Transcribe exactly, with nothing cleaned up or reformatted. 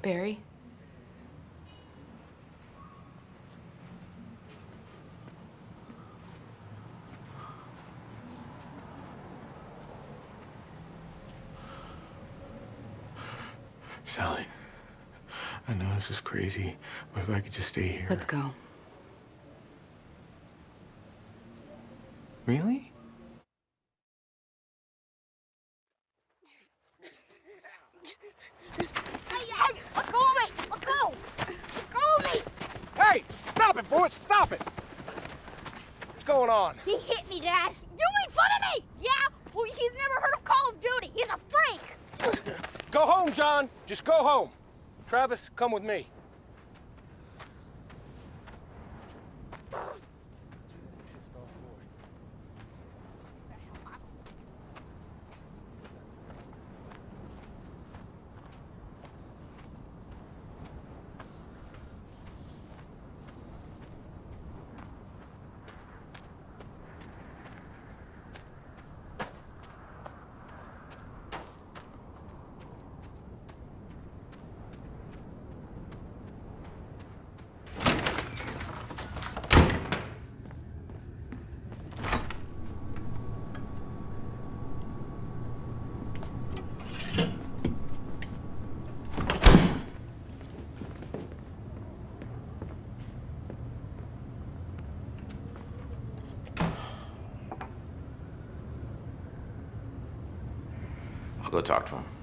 Barry? Sally, I know this is crazy, but if I could just stay here. Let's go. Really? Hey, hey, let go of me! Let go! Let go of me! Hey, stop it, boys, stop it! What's going on? He hit me, Dad. You made fun of me! Yeah? Well, he's never heard of Call of Duty. He's a freak! Go home, John. Just go home. Travis, come with me. I'll go talk to him.